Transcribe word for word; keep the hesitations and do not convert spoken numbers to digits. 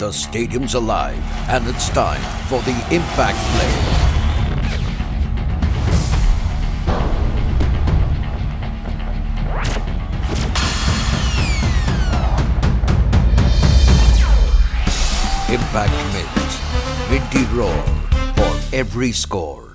The stadium's alive, and it's time for the impact play. Impact Mints. Minty roar for every score.